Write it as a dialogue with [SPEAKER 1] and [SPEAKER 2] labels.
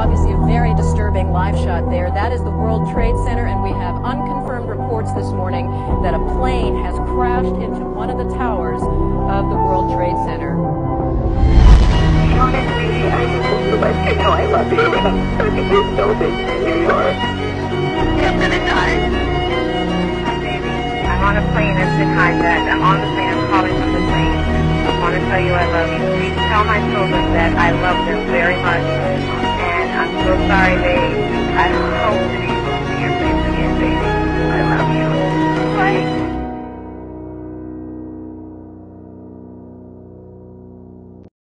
[SPEAKER 1] obviously a very disturbing live shot there. That is the World Trade Center, and we have unconfirmed reports this morning that a plane has crashed into one of the towers of the World Trade Center.
[SPEAKER 2] Honestly, I just would like to know I love you. I think you're so big in New York. I'm gonna die. Baby, I'm on a plane that's been hijacked. I'm on the plane. I'm calling from the plane. I want to tell you I love you. Please tell my children that I love them very much. And I'm so sorry, baby.